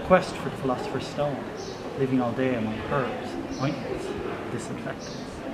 quest for the Philosopher's Stone, living all day among herbs, ointments, disinfectants.